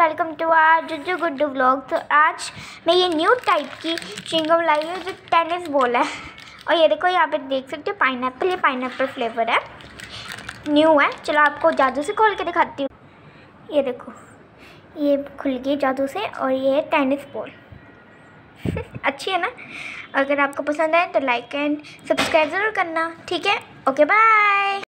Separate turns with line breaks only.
Welcome to our Juju Guddu vlog. तो आज मैं ये न्यू टाइप की चिंगम लाई हूँ जो टेनिस बॉल है। और ये देखो यहाँ पे देख सकते हो पाइनएप्पल, ये पाइनएप्पल फ्लेवर है, न्यू है। चलो आपको जादू से खोल के दिखाती हूँ। ये देखो ये खुल गई जादू से और ये है टेनिस बॉल। अच्छी है ना। अगर आपको पसंद आए तो लाइक एंड सब्सक्राइब ज़रूर करना, ठीक है। Okay bye.